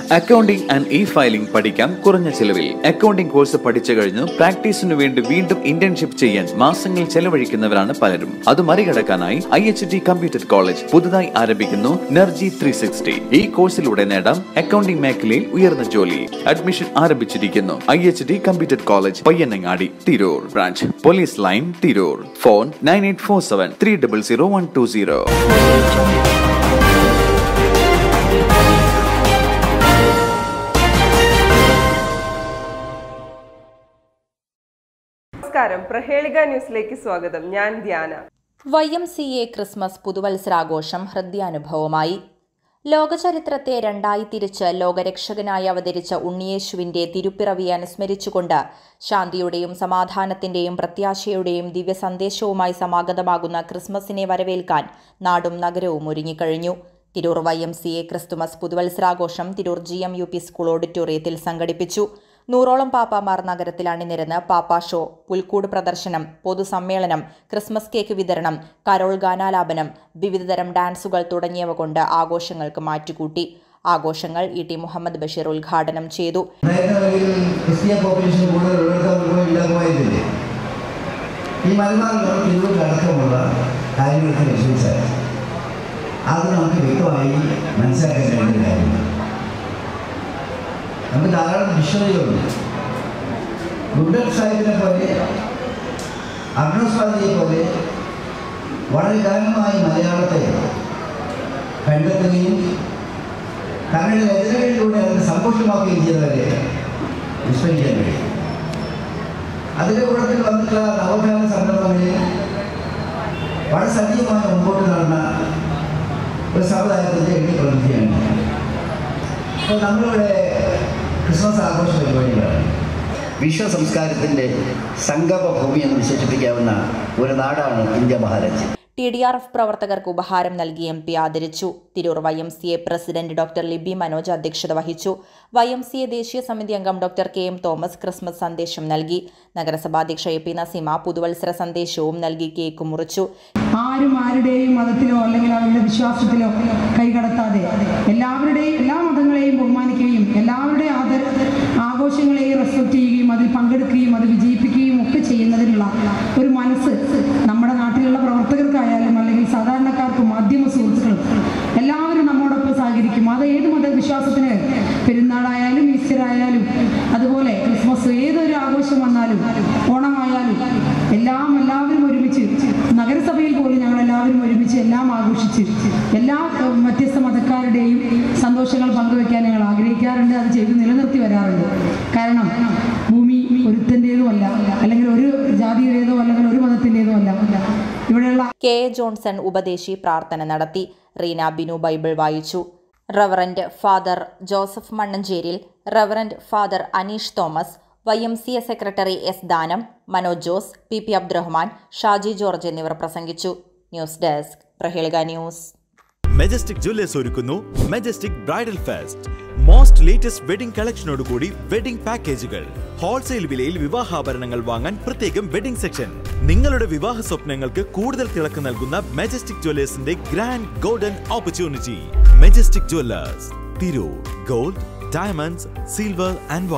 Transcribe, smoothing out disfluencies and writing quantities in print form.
Accounting and e-filing പഠിക്കാം കുറഞ്ഞ ചെലവിൽ. അക്കൗണ്ടിംഗ് കോഴ്സ് പഠിച്ചു കഴിഞ്ഞ് പ്രാക്ടീസിനു വേണ്ടി വീണ്ടും ഇന്റേൺഷിപ്പ് ചെയ്യാൻ മാസങ്ങൾ ചെലവഴിക്കുന്നവരാണ് പലരും. അത് മറികടക്കാനായി IHT കമ്പ്യൂട്ടർ കോളേജ് പുതുതായി ആരംഭിക്കുന്നു NERGY 360. ഈ കോഴ്സിലൂടെ നേടാം അക്കൗണ്ടിംഗ് മേഖലയിൽ ഉയർന്ന ജോലി. അഡ്മിഷൻ ആരംഭിച്ചിരിക്കുന്നു. IHT computer college, Payyanangadi, Tirur. Branch police line, Tirur. Phone 9847 300 120. നമസ്കാരം, പ്രഹേളിക ന്യൂസിലേക്ക് സ്വാഗതം. ഞാൻ ധ്യാന. YMCA Christmas പുതുവത്സരാഘോഷം ഹൃദ്യാനുഭവമായി. ലോകചരിത്രത്തെ രണ്ടായി തിരിച്ച് ലോകരക്ഷകനായി അവതരിച്ച ഉണ്ണിയേശുവിന്റെ തിരുപ്പിറവിയെ അനുസ്മരിച്ചുകൊണ്ട് ശാന്തിയുടെയും സമാധാനത്തിന്റെയും പ്രത്യാശയുടെയും ദിവ്യ സന്ദേശവുമായി സമാഗതമാകുന്ന ക്രിസ്മസിനെ വരവേൽക്കാൻ നാടും നഗരവും ഒരുങ്ങിക്കഴിഞ്ഞു. തിരൂർ YMCA ക്രിസ്തുമസ് പുതുവത്സരാഘോഷം തിരൂർ GMUP സ്കൂൾ ഓഡിറ്റോറിയത്തിൽ സംഘടിപ്പിച്ചു. 100ഓളം പാപ്പാമാർ നഗരത്തിൽ അണിനിരന്ന് പാപ്പാ ഷോ, പുൽക്കൂട് പ്രദർശനം, പൊതുസമ്മേളനം, ക്രിസ്മസ് കേക്ക് വിതരണം, കരോൾ ഗാനാലാപനം, വിവിധതരം ഡാൻസുകൾ തുടങ്ങിയവ കൊണ്ട് ആഘോഷങ്ങൾക്ക് മാറ്റുകൂട്ടി. ആഘോഷങ്ങൾ ET മുഹമ്മദ് ബഷീർ ഉദ്ഘാടനം ചെയ്തു. നമുക്ക് ധാരാളം ഡിക്ഷണറികളുണ്ട്. ഗുഡൻ സാഹിബിനെ പോലെ, അഗ്നസ്വാതിയെ പോലെ വളരെ കാലമായി മലയാളത്തെ കണ്ടെത്തുകയും തങ്ങളുടെ രചനകളിലൂടെ അതിനെ സന്തോഷമാക്കുകയും ചെയ്തവരെ വിസ്മരിക്കാൻ കഴിയും. അതിൻ്റെ കൂട്ടത്തിൽ വന്നിട്ടുള്ള നവോത്ഥാന സംരംഭങ്ങളിൽ വളരെ സജീവമായി മുമ്പോട്ട് നടന്ന ഒരു സമുദായത്തിൻ്റെ എണ്ണിപ്രവൃത്തിയാണ്. അപ്പോൾ നമ്മളിവിടെ ക്രിസ്മസ് ആഘോഷ പരിപാടികളാണ്. വിശ്വസംസ്കാരത്തിൻ്റെ സംഗമഭൂമി എന്ന് വിശേഷിപ്പിക്കാവുന്ന ഒരു നാടാണ് ഇന്ത്യ മഹാരാജ്യം. TDRF പ്രവർത്തകർക്ക് ഉപഹാരം നൽകി MP ആദരിച്ചു. തിരൂർ YMCA president doctor Libi Manoj അധ്യക്ഷത വഹിച്ചു. YMCA ദേശീയ സമിതി അംഗം ഡോക്ടർ KM തോമസ് ക്രിസ്മസ് സന്ദേശം നൽകി. നഗരസഭാധ്യക്ഷ AP നസീമ പുതുവത്സര സന്ദേശവും നൽകി കേക്ക് മുറിച്ചു. ആരും ആരുടെയും മതത്തിലോ അല്ലെങ്കിൽ അവരുടെ വിശ്വാസത്തിലോ കൈകടത്താതെ എല്ലാവരുടെയും എല്ലാ മതങ്ങളെയും ബഹുമാനിക്കുകയും എല്ലാവരുടെയും ആഘോഷങ്ങളെയും റെസ്പെക്ട് ചെയ്യുകയും അതിൽ പങ്കെടുക്കുകയും അത് വിജയിപ്പിക്കുകയും ഒക്കെ ചെയ്യുന്നതിനുള്ള ഒരു മനസ്സ് നമ്മുടെ നാട്ടിലുള്ള പ്രവർത്തകർക്കായാലും അല്ലെങ്കിൽ സാധാരണക്കാർക്കും മാധ്യമ സുഹൃത്തുക്കളും എല്ലാവരും നമ്മോടൊപ്പം സഹകരിക്കും. അത് ഏത് മതവിശ്വാസത്തിന്, പെരുന്നാളായാലും ഈസ്റ്ററായാലും അതുപോലെ ക്രിസ്മസ്, ഏതൊരു ആഘോഷം വന്നാലും ഓണമായാലും എല്ലാവരും ഒരുമിച്ച്, നഗരസഭയിൽ പോലും ഞങ്ങളെല്ലാവരും ഒരുമിച്ച് എല്ലാം ആഘോഷിച്ച് എല്ലാ വ്യത്യസ്ത മതക്കാരുടെയും സന്തോഷങ്ങൾ പങ്കുവെക്കാൻ ഞങ്ങൾ ആഗ്രഹിക്കാറുണ്ട്. അത് ചെയ്ത് നിലനിർത്തി വരാറുണ്ട്. കാരണം ഭൂമി ഒരുത്തൻ്റേതുമല്ല, അല്ലെങ്കിൽ ഒരു ജാതിയുടേതോ അല്ലെങ്കിൽ ഒരു മതത്തിൻ്റേതോ അല്ല. ഇവിടെയുള്ള KA ജോൺസൺ ഉപദേശി പ്രാർത്ഥന നടത്തി. റീന ബിനു ബൈബിൾ വായിച്ചു. Reverend father Joseph Mannancheril, reverend father Aneesh Thomas, YMCA secretary S Danam, Manoj Jose, PP Abdurahman, Shaji George എന്നിവർ പ്രസംഗിച്ചു. News desk, Prahelika news. Majestic Jewellers ഒരുക്കുന്നു Majestic bridal fest. Most latest wedding കളക്ഷനോടുകൂടി വെഡിംഗ് പാക്കേജുകൾ. ഹോൾസെയിൽ വിലയിൽ വിവാഹാഭരണങ്ങൾ വാങ്ങാൻ പ്രത്യേകം വെഡിംഗ് സെക്ഷൻ. നിങ്ങളുടെ വിവാഹ സ്വപ്നങ്ങൾക്ക് കൂടുതൽ തിളക്കം നൽകുന്ന മെജസ്റ്റിക് ജ്വല്ലേഴ്സിന്റെ grand golden opportunity. Majestic Jewellers, Tirur. Gold, diamonds, silver and